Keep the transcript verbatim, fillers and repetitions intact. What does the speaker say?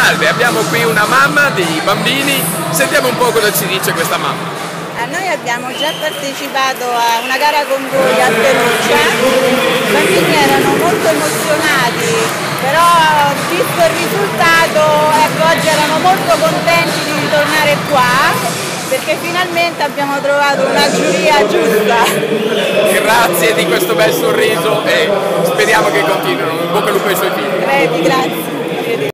Salve, abbiamo qui una mamma di bambini, sentiamo un po' cosa ci dice questa mamma. A noi abbiamo già partecipato a una gara con voi a Perugia, i bambini erano molto emozionati, però visto il risultato, ecco, oggi erano molto contenti di ritornare qua, perché finalmente abbiamo trovato una giuria giusta. Grazie di questo bel sorriso e speriamo che continuino. In bocca al lupo ai suoi figli. Grazie.